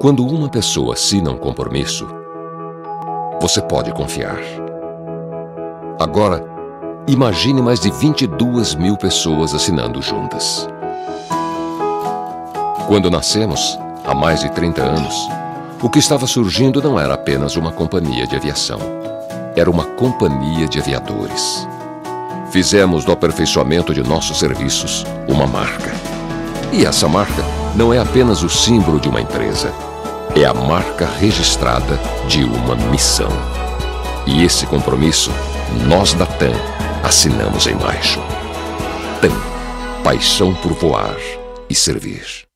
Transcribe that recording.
Quando uma pessoa assina um compromisso, você pode confiar. Agora, imagine mais de 22 mil pessoas assinando juntas. Quando nascemos, há mais de 30 anos, o que estava surgindo não era apenas uma companhia de aviação. Era uma companhia de aviadores. Fizemos do aperfeiçoamento de nossos serviços uma marca. E essa marca não é apenas o símbolo de uma empresa. É a marca registrada de uma missão. E esse compromisso, nós da TAM assinamos embaixo. TAM, paixão por voar e servir.